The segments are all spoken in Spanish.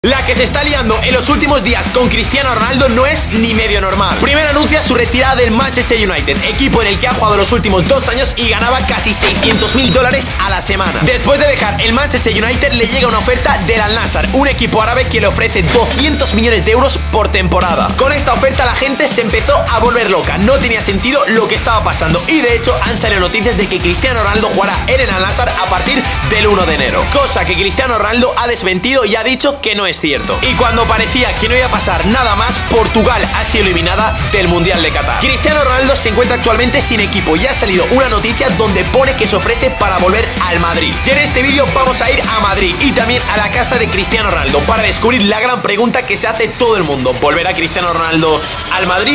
La que se está liando en los últimos días con Cristiano Ronaldo no es ni medio normal. Primero anuncia su retirada del Manchester United, equipo en el que ha jugado los últimos 2 años y ganaba casi $600.000 a la semana. Después de dejar el Manchester United le llega una oferta del Al-Nassr, un equipo árabe que le ofrece 200 millones de euros por temporada. Con esta oferta la gente se empezó a volver loca, no tenía sentido lo que estaba pasando y de hecho han salido noticias de que Cristiano Ronaldo jugará en el Al-Nassr a partir del 1 de enero. Cosa que Cristiano Ronaldo ha desmentido y ha dicho que no es cierto. Y cuando parecía que no iba a pasar nada más, Portugal ha sido eliminada del Mundial de Qatar. Cristiano Ronaldo se encuentra actualmente sin equipo y ha salido una noticia donde pone que se ofrece para volver al Madrid. Y en este vídeo vamos a ir a Madrid y también a la casa de Cristiano Ronaldo para descubrir la gran pregunta que se hace todo el mundo: ¿volverá Cristiano Ronaldo al Madrid?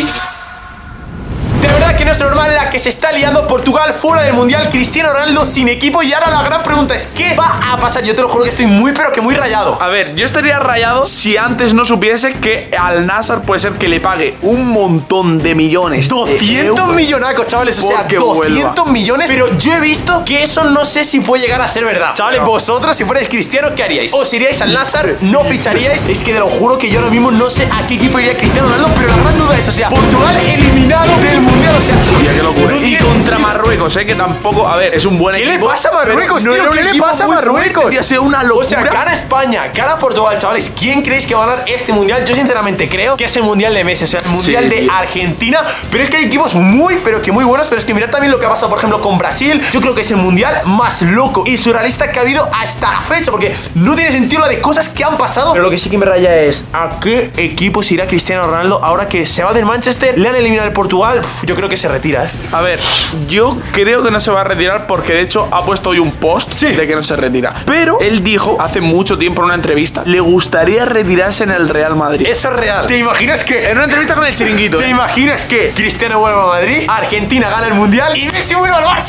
De verdad que no es normal la que se está liando. Portugal fuera del Mundial, Cristiano Ronaldo sin equipo. Y ahora la gran pregunta es: ¿qué va a pasar? Yo te lo juro que estoy muy pero que muy rayado. A ver, yo estaría rayado si antes no supiese que al Nassr puede ser que le pague un montón de millones. 200 millonacos, chavales, o sea, 200 millones. Pero yo he visto que eso no sé si puede llegar a ser verdad. Chavales, vosotros si fuerais Cristiano, ¿qué haríais? ¿Os iríais al Nassr? ¿No ficharíais? Es que te lo juro que yo ahora mismo no sé a qué equipo iría Cristiano Ronaldo. Pero la gran duda es, o sea, Portugal eliminado del Mundial, o sea, qué locura. Y contra Marruecos, que tampoco, a ver, es un buen equipo. ¿Qué le pasa a Marruecos, tío? ¿Qué le pasa a Marruecos? Ha sido una locura. O sea, gana España, gana Portugal, chavales. ¿Quién creéis que va a ganar este Mundial? Yo sinceramente creo que es el Mundial de Messi, o sea, el Mundial de Argentina. Pero es que hay equipos muy, pero que muy buenos. Pero es que mirad también lo que ha pasado, por ejemplo, con Brasil. Yo creo que es el Mundial más loco y surrealista que ha habido hasta la fecha, porque no tiene sentido la de cosas que han pasado. Pero lo que sí que me raya es: ¿a qué equipo se irá Cristiano Ronaldo ahora que se va del Manchester? Le han eliminado el Portugal. Yo creo que se retira, A ver, yo creo que no se va a retirar porque de hecho ha puesto hoy un post de que no se retira. Pero él dijo hace mucho tiempo en una entrevista le gustaría retirarse en el Real Madrid. Eso es real. ¿Te imaginas que en una entrevista con el Chiringuito? ¿Te imaginas que Cristiano vuelva a Madrid, Argentina gana el Mundial y Messi vuelve al Barça?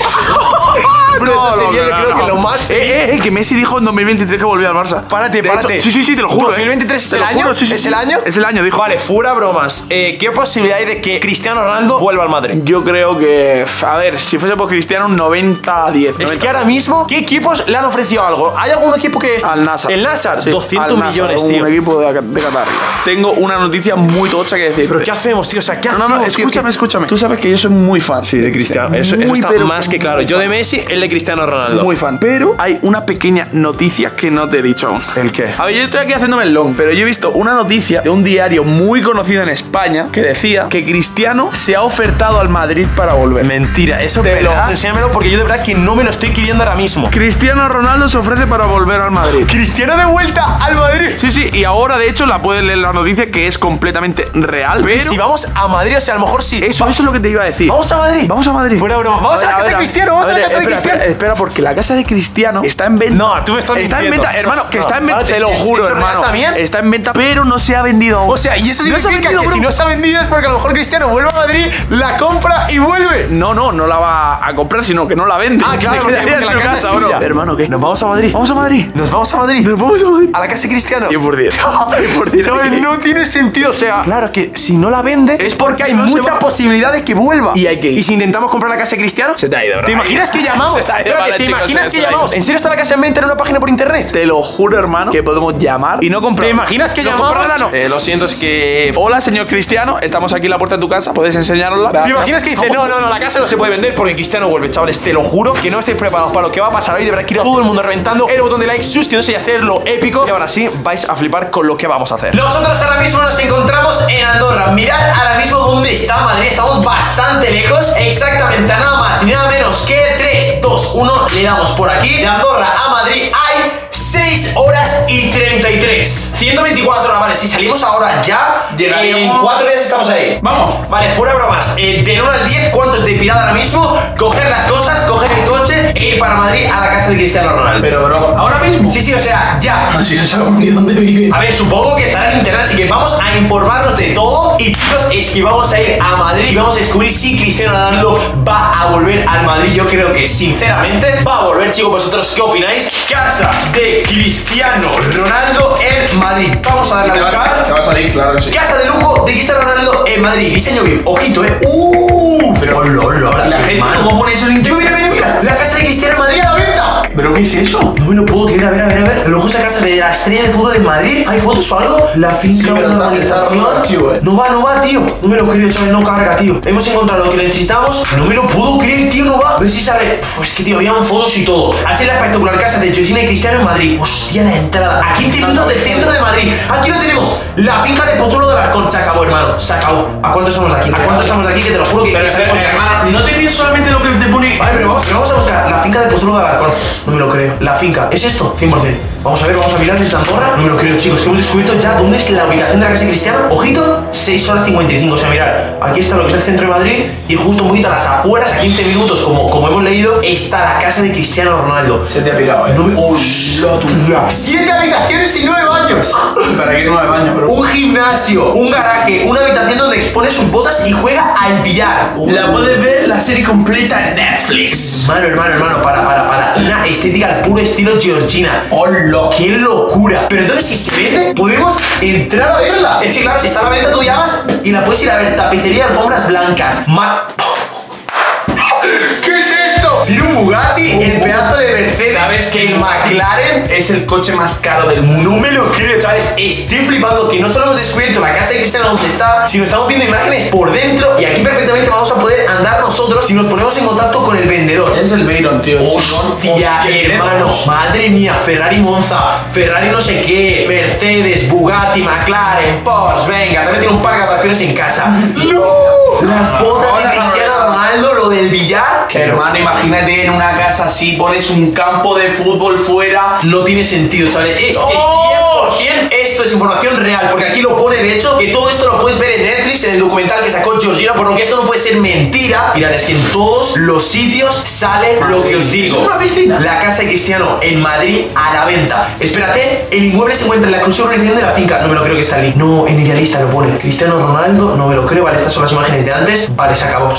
Bro, eso sería yo creo que lo más que Messi dijo en 2023 que volvía al Barça. Párate. Sí, te lo juro. ¿2023 es el año? ¿Es el año? Es el año, dijo. Vale, fuera bromas. ¿Qué posibilidad hay de que Cristiano Ronaldo vuelva al Madrid? Yo creo que, a ver, si fuese por Cristiano, 90-10. Es que ahora mismo, ¿qué equipos le han ofrecido algo? ¿Hay algún equipo que...? Al Nassr. ¿El Nassr? Sí, 200 millones, tío. Un equipo de Qatar. Tengo una noticia muy tocha que decir. ¿Pero qué hacemos, tío? O sea, ¿qué hacemos? No, escúchame. Tú sabes que yo soy muy fan. Sí, de Cristiano. Eso está más que claro. Yo de Messi, él de Cristiano Ronaldo. Muy fan. Pero hay una pequeña noticia que no te he dicho aún. ¿El qué? A ver, yo estoy aquí haciéndome el long, pero yo he visto una noticia de un diario muy conocido en España que decía que Cristiano se ha ofertado al Madrid para volver. Mentira, eso es verdad. Enséñamelo porque yo de verdad que no me lo estoy queriendo ahora mismo. Cristiano Ronaldo se ofrece para volver al Madrid. Cristiano de vuelta al Madrid. Sí, y ahora de hecho la puedes leer la noticia que es completamente real. Pero si vamos a Madrid, o sea, a lo mejor sí. Eso es lo que te iba a decir. ¿Vamos a Madrid? Vamos a Madrid. Fuera broma. Vamos a la casa de Cristiano. Vamos a la casa de Cristiano. Espera, porque la casa de Cristiano está en venta. No, tú me estás mintiendo. Está en venta, hermano, que está en venta. Te lo juro, hermano. ¿También? Está en venta, pero no se ha vendido aún. O sea, y eso significa que si no se ha vendido es porque a lo mejor Cristiano vuelve a Madrid, la compra y vuelve. No la va a comprar, sino que no la vende. Ah, claro, porque la casa es suya. Hermano, ¿qué? ¿Nos vamos a Madrid? ¿Vamos a Madrid? ¿Nos vamos a Madrid? ¿Nos vamos a Madrid? ¿A la casa de Cristiano? 10%. ¿Sabes? No tiene sentido, o sea, claro que si no la vende es porque hay mucha posibilidad de que vuelva. Y hay que ir. ¿Y si intentamos comprar la casa de Cristiano? Se te ha ido, ¿verdad? ¿Te imaginas que llamamos? ¿Te imaginas que llamamos? ¿En serio está la casa en venta en una página por internet? Te lo juro, hermano, que podemos llamar y no comprar. ¿Te imaginas que llamamos? No. Lo siento, es que... Hola, señor Cristiano, estamos aquí en la puerta de tu casa, ¿puedes enseñárnosla? ¿Te imaginas que dice, no, la casa no se puede vender porque Cristiano vuelve, chavales? Te lo juro que no estáis preparados para lo que va a pasar hoy. De verdad, quiero a todo el mundo reventando el botón de like, suscribiéndose y hacerlo épico. Y ahora sí, vais a flipar con lo que vamos a hacer. Nosotros ahora mismo nos encontramos en Andorra. Mirad ahora mismo dónde está Madrid. Estamos bastante lejos. Exactamente, nada más y nada menos que 3, 2, 1. Le damos por aquí. De Andorra a Madrid hay 6 horas y 33. 124 horas, vale. Si salimos ahora ya, en 4 días estamos ahí. Vamos. Vale, fuera bromas. Del 1 al 10, ¿cuánto es de pirada ahora mismo? Coger las cosas, coger el coche e ir para Madrid a la casa de Cristiano Ronaldo. Pero, bro, ¿ahora mismo? Sí, o sea, ya. No, si no sabemos ni dónde vive. A ver, supongo que estará en internet, así que vamos a informarnos de todo. Y chicos, es que vamos a ir a Madrid y vamos a descubrir si Cristiano Ronaldo va a volver al Madrid. Yo creo que, sinceramente, va a volver, chicos. ¿Vosotros qué opináis? Casa de Cristiano Ronaldo en Madrid. Vamos a darle a buscar. Te va a salir, claro que sí. Casa de lujo de Cristiano Ronaldo en Madrid. Diseño VIP. Ojito, Pero la gente, ¿cómo pone eso en internet? Mira. La casa de Cristiano en Madrid a la venta. ¿Pero qué es eso? No me lo puedo creer, a ver. El ojo esa casa de la estrella de fútbol de Madrid. ¿Hay fotos o algo? La finca, Sí, pero está archivo, No va, tío. No me lo creo, chaval, no carga, tío. Hemos encontrado lo que necesitamos. No me lo puedo creer, tío, no va. A ver si sale. Es que, tío, habían fotos y todo. Así es la espectacular casa de Georgina y Cristiano en Madrid. Hostia, la entrada. A 15 minutos del centro de Madrid. Aquí lo tenemos. La finca de Pozuelo de Alarcón. Se acabó, hermano. Se acabó. ¿A cuánto estamos de aquí? ¿A cuánto estamos de aquí? Que te lo juro que... Pero, hermano, no te fíes solamente lo que te pone... Vale, pero vamos a buscar la finca de Pozuelo de Alarcón. No me lo creo. La finca. ¿Es esto? 100%. Vamos a ver, vamos a mirar desde Andorra. No me lo creo, chicos. Hemos descubierto ya dónde es la ubicación de la casa de Cristiano. Ojito, 6 horas 55. O sea, mirad, aquí está lo que es el centro de Madrid. Y justo un poquito a las afueras, a 15 minutos, como hemos leído, está la casa de Cristiano Ronaldo. Se te ha pirado, No me... ¡Hola, tu... 7 habitaciones y 9 baños. ¿Para qué 9 baños, bro? Un gimnasio, un garaje, una habitación donde expone sus botas y juega al billar. La puedes ver la serie completa en Netflix. Hermano, para. Una estética al puro estilo Georgina. ¡Hola! ¡Qué locura! Pero entonces, si se vende, podemos entrar a verla. Es que, claro, si está a la venta, tú llamas y la puedes ir a ver. Tapicería de alfombras blancas. ¿Qué es esto? Tiene un Bugatti, el pedazo de Mercedes. ¿Sabes que el McLaren es el coche más caro del mundo? No me lo creo, chavales. Estoy flipando que no solo hemos descubierto la casa de Cristiano donde está, sino estamos viendo imágenes por dentro. Y aquí perfectamente vamos a poder andar nosotros si nos ponemos en contacto con el vendedor. Es el Veyron, tío. Hostia, hermano. Madre mía, Ferrari Monza, Ferrari no sé qué, Mercedes, Bugatti, McLaren, Porsche. Venga, también tiene un par de atracciones en casa. ¡No! Las botas de Cristiano Ronaldo, lo del billar. Hermano, imagínate en una casa así, pones un campo de fútbol fuera. No tiene sentido, chavales. Es que 100% esto es información real, porque aquí lo pone, de hecho, que todo esto lo puedes ver en Netflix, en el documental que sacó Georgina, por lo que esto no puede ser mentira. Mirad, es que en todos los sitios sale lo que os digo. ¿Es una piscina? La casa de Cristiano en Madrid a la venta. Espérate, el inmueble se encuentra en la exclusiva organización de la finca. No me lo creo que está allí. No, en Idealista lo pone. Cristiano Ronaldo, no me lo creo. Vale, estas son las imágenes de antes. Vale, se acabó.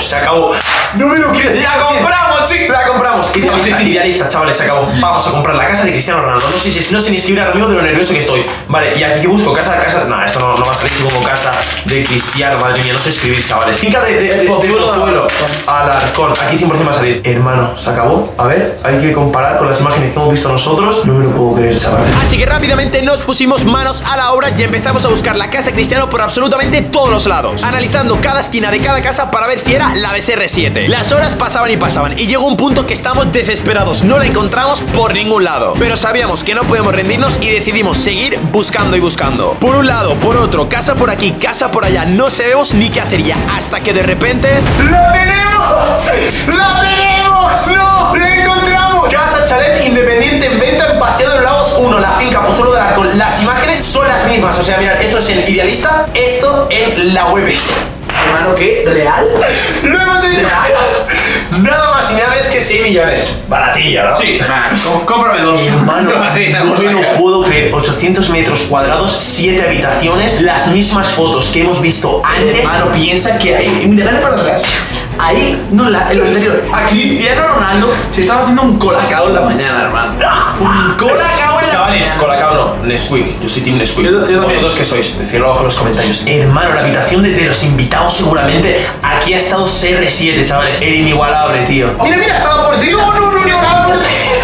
No me lo creo. ¡La compramos, chicos! La compramos. Idealista, chavales, se acabó. Vamos a comprar la casa de Cristiano Ronaldo. No sé ni escribir ahora mismo de lo nervioso que estoy. Vale, y aquí que busco casa. No, esto no va a salir como casa de Cristiano. Madre mía, no sé escribir, chavales. Finca de Pozuelo. Alarcón. Aquí 100% va a salir. Hermano, se acabó. A ver, hay que comparar con las imágenes que hemos visto nosotros. No me lo puedo creer, chavales. Así que rápidamente nos pusimos manos a la obra y empezamos a buscar la casa de Cristiano por absolutamente todos los lados, analizando cada esquina de cada casa para ver si era la de CR7. Las horas pasaban y llegó un punto que estamos desesperados. No la encontramos por ningún lado, pero sabíamos que no podíamos rendirnos y decidimos seguir buscando y buscando. Por un lado, por otro, casa por aquí, casa por allá. No sabemos ni qué hacer ya, hasta que de repente... ¡La tenemos! ¡La tenemos! ¡No! ¡La encontramos! Casa chalet independiente en venta en Paseo de los Lagos 1, la finca Pozuelo de Alarcón. Las imágenes son las mismas, o sea, mirad, esto es en Idealista, esto en la web. Hermano, ¿qué? ¿Real? ¡Lo hemos hecho! Nada más y nada menos que 6 millones. Baratilla, ¿no? Sí, cómprame 2. Hermano, no me lo puedo creer. 800 metros cuadrados, 7 habitaciones, las mismas fotos que hemos visto antes. Hermano, piensa que ahí... Dale para atrás. Ahí, no, en lo anterior. A Cristiano Ronaldo se estaba haciendo un colacao en la mañana, hermano. Un colacao en la Chavales, mañana. colacao no, Nesquik. Yo soy team Nesquik. Yo ¿Vosotros qué sois? Decidlo abajo en los comentarios. Hermano, la habitación de los invitados seguramente. Aquí ha estado CR7, chavales. El inigualable, tío. Mira, estaba por ti. No. Estaba por ti.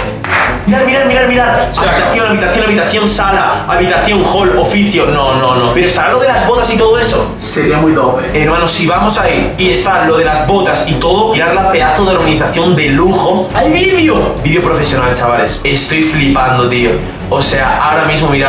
Mirad. Habitación, sala, habitación, hall, oficio. No. Pero estará lo de las botas y todo eso. Sería muy dope. Hermano, si vamos ahí y está lo de las botas y todo, mirad la pedazo de organización de lujo. ¡Hay vídeo! Vídeo profesional, chavales. Estoy flipando, tío. O sea, ahora mismo mirad.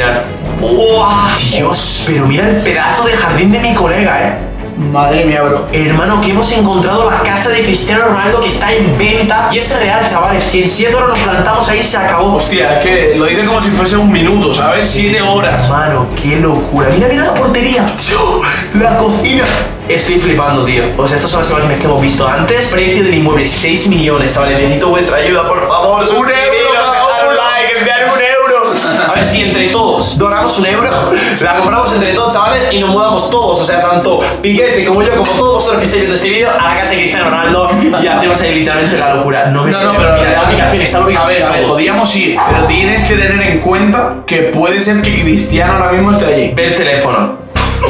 ¡Wow! Dios, pero mira el pedazo de jardín de mi colega, Madre mía, bro. Hermano, que hemos encontrado la casa de Cristiano Ronaldo que está en venta. Y es real, chavales. Que en 7 horas nos plantamos ahí y se acabó. Hostia, es que lo dice como si fuese un minuto, ¿sabes? 7 horas. Hermano, qué locura. Mira la portería. La cocina. Estoy flipando, tío. O sea, estas son las imágenes que hemos visto antes. Precio del inmueble, 6 millones, chavales. Necesito vuestra ayuda, por favor. ¡Un euro! Dejad un like, enviar 1 euro. A ver si entre todos donamos 1 euro, la compramos entre todos, chavales, y nos mudamos todos. O sea, tanto Piquete como yo, como todos vosotros que estáis viendo este vídeo, a la casa de Cristiano Ronaldo. Y hacemos ahí literalmente la locura. No, pero mira, la ubicación está la ubicación. A ver, podríamos ir, pero tienes que tener en cuenta que puede ser que Cristiano ahora mismo esté allí. Ve el teléfono.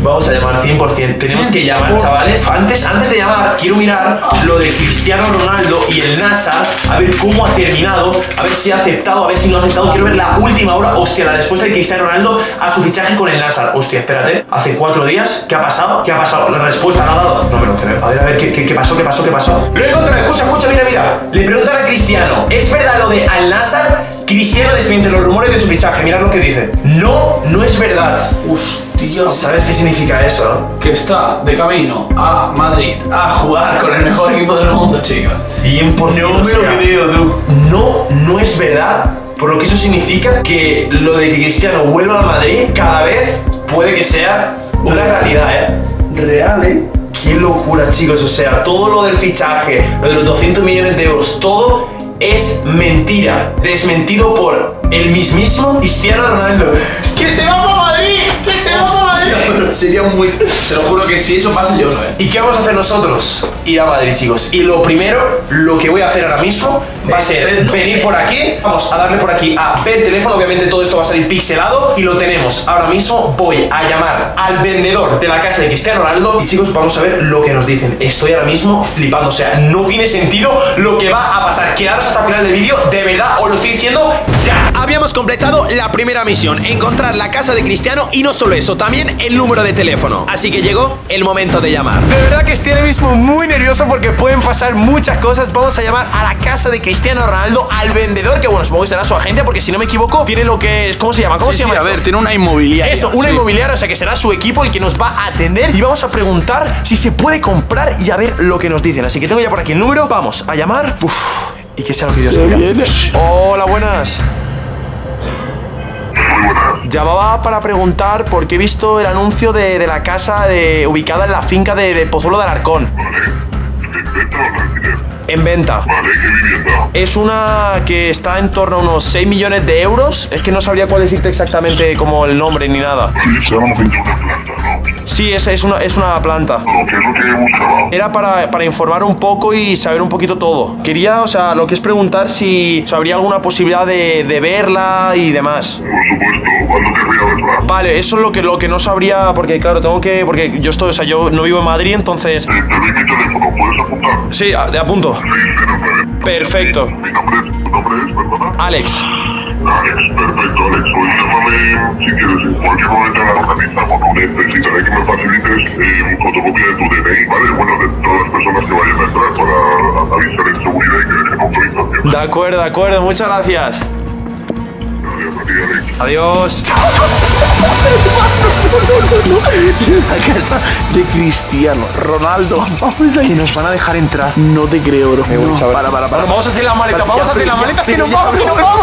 Vamos a llamar 100%. Tenemos que llamar, chavales. Antes de llamar, quiero mirar lo de Cristiano Ronaldo y el Nasser, a ver cómo ha terminado, a ver si ha aceptado, a ver si no ha aceptado. Quiero ver la última hora. Hostia, la respuesta de Cristiano Ronaldo a su fichaje con el Nasser. Hostia, espérate. Hace 4 días. ¿Qué ha pasado? ¿Qué ha pasado? La respuesta la ha dado. No me lo creo. A ver, ¿qué pasó? Lo he encontrado. Escucha, mira. Le preguntan a Cristiano, ¿es verdad lo de Al Nassr? Cristiano desmiente los rumores de su fichaje. Mirad lo que dice. No es verdad. Hostia. ¿Sabes qué significa eso? Que está de camino a Madrid a jugar con el mejor equipo del mundo, chicos. 100%. No me lo creo, tú. No es verdad. Por lo que eso significa que lo de que Cristiano vuelva a Madrid cada vez puede que sea una realidad, Real, Qué locura, chicos. O sea, todo lo del fichaje, lo de los 200 millones de euros, todo es mentira. Desmentido por el mismísimo Cristiano Ronaldo. ¡Que se va para Madrid! ¡Que se va para Madrid! Pero sería muy... Te lo juro que si eso pasa yo no, ¿Y qué vamos a hacer nosotros? Ir a Madrid, chicos. Y lo primero, lo que voy a hacer ahora mismo va a ser venir por aquí. Vamos a darle por aquí a ver teléfono. Obviamente todo esto va a salir pixelado. Y lo tenemos. Ahora mismo voy a llamar al vendedor de la casa de Cristiano Ronaldo. Y chicos, vamos a ver lo que nos dicen. Estoy ahora mismo flipando. O sea, no tiene sentido lo que va a pasar. Quedaros hasta el final del vídeo. De verdad, os lo estoy diciendo ya. Habíamos completado la primera misión. Encontrar la casa de Cristiano. Y no solo eso, también el número de teléfono. Así que llegó el momento de llamar. De verdad que estoy ahora mismo muy nervioso porque pueden pasar muchas cosas. Vamos a llamar a la casa de Cristiano Ronaldo, al vendedor, que bueno, supongo que será su agencia, porque si no me equivoco, tiene lo que es... ¿Cómo se llama? ¿Cómo se llama a eso? ver, tiene una inmobiliaria. Eso, una inmobiliaria, o sea que será su equipo el que nos va a atender. Y vamos a preguntar si se puede comprar y a ver lo que nos dicen. Así que tengo ya por aquí el número. Vamos a llamar. Y que sea lo que Dios quiera. Hola, buenas. Llamaba para preguntar porque he visto el anuncio de la casa ubicada en la finca de Pozuelo de Alarcón. En venta. Vale, ¿qué vivienda? Es una que está en torno a unos 6 millones de euros. Es que no sabría cuál decirte exactamente como el nombre ni nada. Sí, se llama una planta, ¿no? Sí, es una planta. Pero, ¿qué es lo que buscaba? Era para informar un poco y saber un poquito todo. Quería, o sea, lo que es preguntar si habría alguna posibilidad de verla y demás. Por supuesto, ¿cuándo querría verla? Vale, eso es lo que no sabría, porque claro, porque yo estoy, o sea, yo no vivo en Madrid, entonces... Te doy mi teléfono, ¿puedes apuntar? Sí, de apunto. 609. Perfecto. Tu nombre es, perdona. Alex. Alex, perfecto, Alex. Pues llámame si quieres, en cualquier momento la organizamos. Necesitaré que me facilites fotocopia de tu DNI, ¿vale? Bueno, de todas las personas que vayan a entrar para avisar en seguridad y que dejen autorización. De acuerdo, muchas gracias. Gracias a ti, Alex. Adiós. La casa de Cristiano Ronaldo. Que nos van a dejar entrar. No te creo, bro. No, para. Bueno, vamos a hacer las maletas, que nos vamos.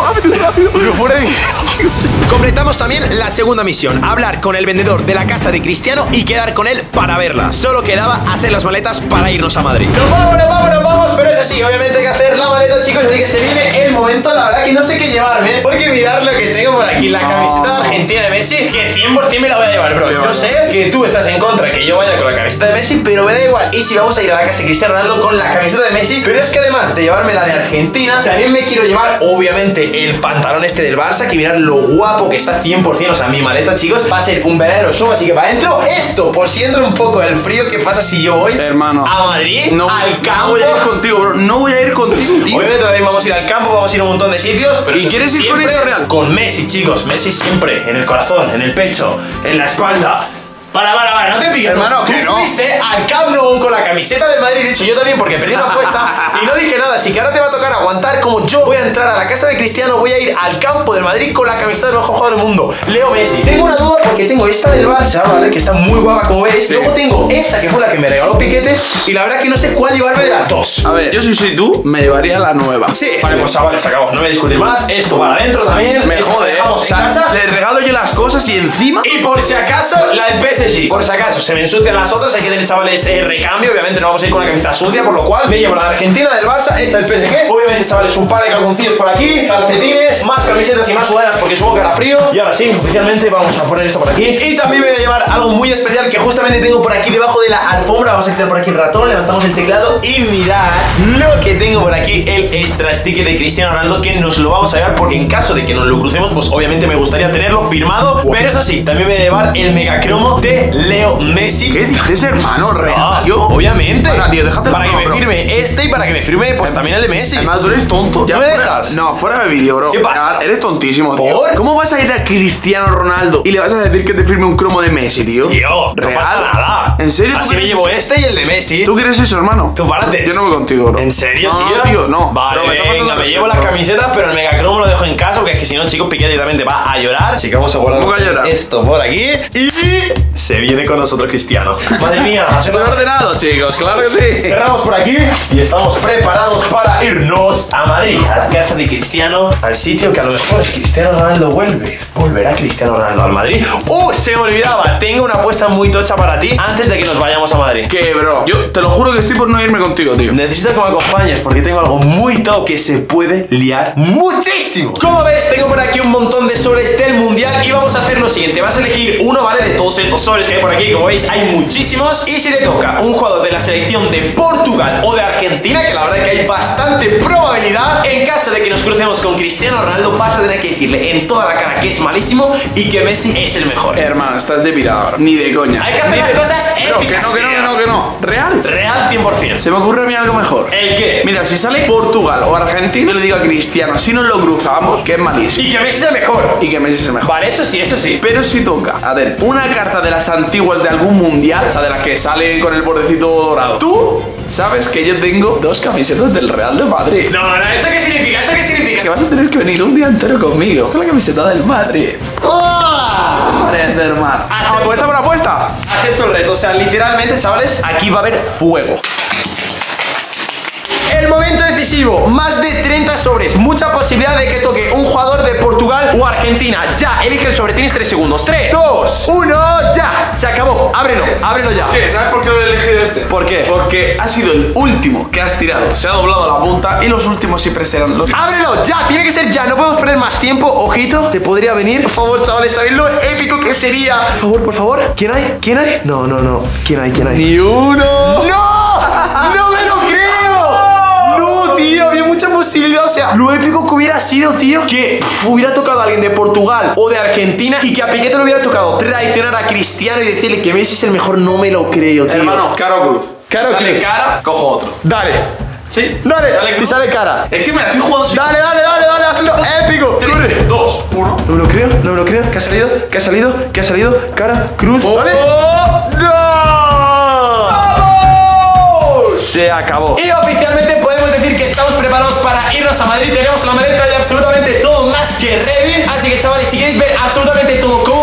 Completamos también la segunda misión: hablar con el vendedor de la casa de Cristiano y quedar con él para verla. Solo quedaba hacer las maletas para irnos a Madrid. Nos vamos, pero eso sí, obviamente hay que hacer la maleta, chicos. Así que se viene el momento. La verdad que no sé qué llevarme, porque mirad lo que tengo por aquí: la camiseta de Argentina de Messi, que 100% me la voy a llevar, bro. Yo sé que tú estás en contra de que yo vaya con la camiseta de Messi, pero me da igual. Y si vamos a ir a la casa de Cristiano Ronaldo con la camiseta de Messi, pero es que además de llevarme la de Argentina, también me quiero llevar, obviamente, el pantalón este del Barça, que mirad lo guapo que está 100%. O sea, mi maleta, chicos, va a ser un verdadero show. Así que para adentro, esto, por si entra un poco el frío, ¿qué pasa si yo voy, hermano, a Madrid, al campo? No voy a ir contigo, bro. No voy a ir contigo, tío. Obviamente también vamos a ir al campo, vamos a ir a un montón de sitios, pero ¿y quieres ir con eso real? Con Messi, chicos. Messi siempre, en el corazón, en el pecho, en la espalda. Para, no te piques, hermano, que no. Fuiste al Camp Nou con la camiseta del Madrid. De hecho, yo también, porque perdí la apuesta y no dije nada. Así que ahora te va a tocar aguantar. Como yo voy a entrar a la casa de Cristiano, voy a ir al campo del Madrid con la camiseta del mejor jugador del mundo, Leo Messi. Tengo una duda porque tengo esta del Barça, ¿vale? Que está muy guapa, como veis. Sí. Luego tengo esta, que fue la que me regaló Piquete. Y la verdad es que no sé cuál llevarme de las dos. A ver, yo si soy tú, me llevaría la nueva. Sí. Vale, pues chavales, acabamos. No voy a discutir más. Esto para adentro también. Me jode, o sea, le regalo yo las cosas y encima... Y por si acaso, la del PSG. Por si acaso se me ensucian las otras, hay que tener, chavales, recambio. Obviamente no vamos a ir con la camiseta sucia, por lo cual me llevo la de Argentina, del Barça, esta del PSG. Obviamente, chavales, un par de calzoncillos por aquí, calcetines, más camisetas y más sudaderas porque supongo que hará frío. Y ahora sí, oficialmente vamos a poner esto por aquí. Y también me voy a llevar algo muy especial que justamente tengo por aquí debajo de la alfombra. Vamos a quitar por aquí el ratón, levantamos el teclado y mirad lo que tengo por aquí: el extra sticker de Cristiano Ronaldo, que nos lo vamos a llevar porque en caso de que nos lo crucemos, pues obviamente me gustaría tenerlo firmado Pero eso sí, también me voy a llevar el megacromo de Leo Messi. ¿Qué dices, hermano? Real. Yo, obviamente. Ahora, tío, déjate para que me bro. firme este y para que me firme, pues también el de Messi. Hermano, tú eres tonto. ¿Ya me dejas? No, fuera de vídeo, bro. ¿Qué pasa? Eres tontísimo, tío. ¿Por? ¿Cómo vas a ir a Cristiano Ronaldo y le vas a decir que te firme un cromo de Messi, tío? Tío, no ¿Real? pasa nada. ¿En serio? Así me llevo este y el de Messi. ¿Tú quieres eso, hermano? Tú párate. Yo no voy contigo, bro. ¿En serio, no, tío? No, tío, no. Vale, Bro, venga, me llevo las camisetas, pero el megacromo lo dejo en casa porque es que si no, chicos, Piqué directamente va a llorar. Así que vamos a guardar ¿Cómo que a llorar? esto por aquí y se viene con nosotros Cristiano. Madre mía, Se lo he ordenado, chicos, claro que sí. cerramos por aquí y estamos preparados para irnos a Madrid, a la casa de Cristiano, al sitio que a lo mejor Cristiano Ronaldo vuelve. ¿Volverá Cristiano Ronaldo al Madrid? Se me olvidaba, tengo una apuesta muy tocha para ti antes de que nos vayamos a Madrid. ¿Qué, bro? Yo te lo juro que estoy por no irme contigo, tío. Necesito que me acompañes porque tengo algo muy top que se puede liar muchísimo. Como ves, tengo por aquí un montón de sobres del mundial y vamos a hacer lo siguiente. Vas a elegir uno, ¿vale? De todos estos sobres que hay por aquí. Como veis, hay muchísimos. Y si te toca un jugador de la selección de Portugal o de Argentina, que la verdad es que hay bastante probabilidad, en caso de que nos crucemos con Cristiano Ronaldo, vas a tener que decirle en toda la cara que es malísimo y que Messi es el mejor. Hermano, estás de pirada, bro. Ni de coña. Hay que hacer las cosas Bro, épicas. que no. ¿Real? Real 100%. Se me ocurre a mí algo mejor. ¿El qué? Mira, si sale Portugal o Argentina, yo le digo a Cristiano, si nos lo cruzamos, que es malísimo. Y que Messi es el mejor. Y que Messi es el mejor. Vale, eso sí, eso sí. Pero si toca, a ver, una carta de las antiguas de algún mundial, o sea, de las que salen con el bordecito dorado. Tú sabes que yo tengo 2 camisetas del Real de Madrid. No, ¿eso qué significa? ¿Eso qué significa? Que vas a tener que venir un día entero conmigo con la camiseta del Madrid. Parece, hermano. ¿Apuesta por apuesta? Acepto el reto, o sea, literalmente, chavales, Aquí va a haber fuego. el momento decisivo, más de 30 sobres, mucha posibilidad de que toque un jugador de Portugal o Argentina. Ya, elige el sobre, tienes 3 segundos. 3, 2, 1, ya. Se acabó, ábrelo ya. ¿Qué? ¿Sabes por qué lo he elegido este? ¿Por qué? Porque ha sido el último que has tirado. Se ha doblado la punta y los últimos siempre serán los... Ábrelo, ya, tiene que ser ya, no podemos perder más tiempo. Ojito, te podría venir. Por favor, chavales, ¿sabéis lo épico que sería? Por favor, ¿quién hay? No. ¿Quién hay? ¡Ni uno! ¡No! ¡No me lo creo! ¡No, tío! Había mucha posibilidad. O sea, lo épico que hubiera sido, tío, que hubiera tocado a alguien de Portugal o de Argentina y que a Piqué le hubiera tocado traicionar a Cristiano y decirle que Messi es el mejor. No me lo creo, tío. Hermano, Caro Cruz. Caro Sale Cruz. cara, cojo otro. Dale. Sí. Dale, ¿Sale si cruz? sale cara. Es que me la estoy jugando sin... Dale, hazlo épico. 3, 2, 1. No me lo creo. ¿Qué ha salido? Cara, cruz. ¿Vale? ¡No! Se acabó. Y oficialmente podemos decir que estamos preparados para irnos a Madrid. Tenemos la maleta y absolutamente todo más que ready. Así que, chavales, si queréis ver absolutamente todo cómo